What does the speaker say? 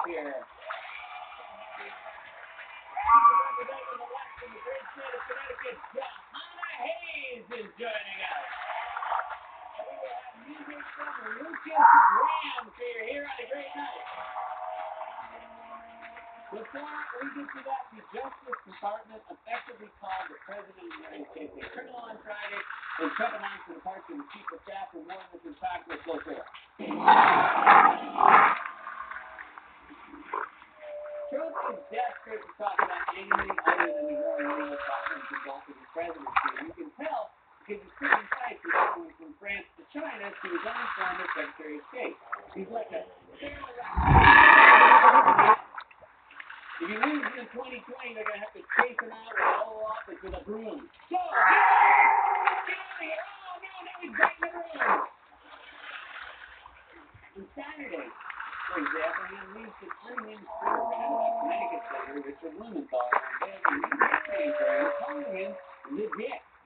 here. Representing the West in the great state of Connecticut, Johanna Hayes is joining us. And we will have music from Lucas Graham for you here on a great night. Before we get to that, the Justice Department effectively called the President of the United States a criminal on Friday and Trump announced the departure of the Chief of Staff and more than this talk with Lothair. Trump is desperate to talk about anything other than the growing legal problems involved with his presidency. And you can tell because he's picking fights with everyone from France to China to his own former Secretary of State. He's like a feral raccoon. If he loses in 2020, they're going to have to chase him out of the whole office with a broom. So, get out of here! Oh, no, now he's biting the broom! On Saturday, for example, he unleashed an unhinged program about Connecticut Senator Richard Blumenthal and unveiled a new campaign program calling him legit.